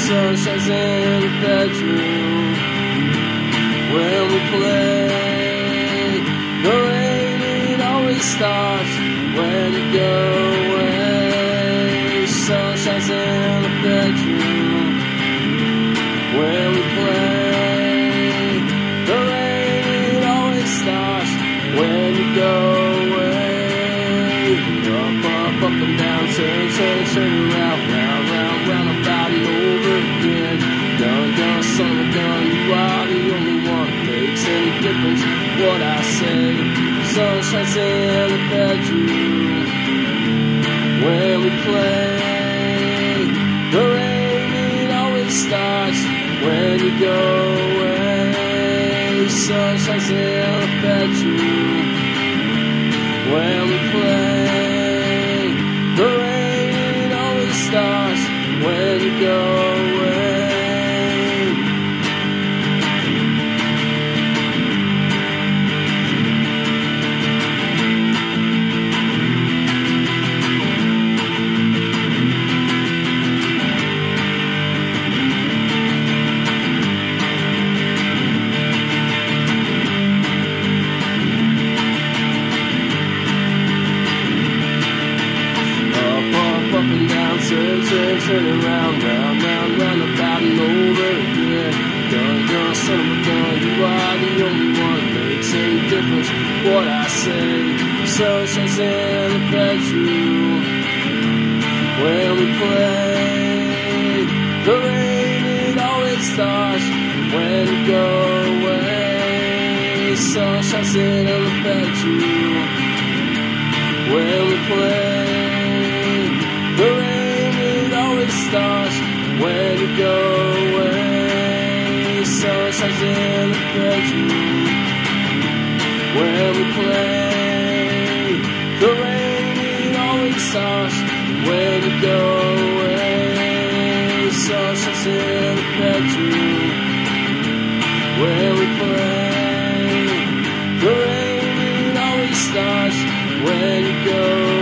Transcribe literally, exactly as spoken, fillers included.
sun shines in the bedroom when we play. The rain, it always starts when you go away. Sun shines in the bedroom when we play. The rain, it always starts when you go away. Up, up, up and down, turn, turn, turn around, round, round, round, about and over again. Gun, gun, son of a gun, you are the only one that makes any difference what I say. Sun shines in the bedroom when we play. The rain, it always starts when you go away. Sun shines in the bedroom when we play. The rain, it always starts when you go away. Up and down, turn, turn, turn around, round, round, round, about and over again. Gun, gun, son of a gun, you are the only one that makes any difference what I say. Sun shines in the bedroom when we play. The rain, it always starts when you go away. Sun shines in the bedroom when we play. The rain, it always starts when you go away. Sun shines in the bedroom when we play. The rain, it always starts when you go away. Sun shines in the bedroom when we play. The rain, it always starts when you go away.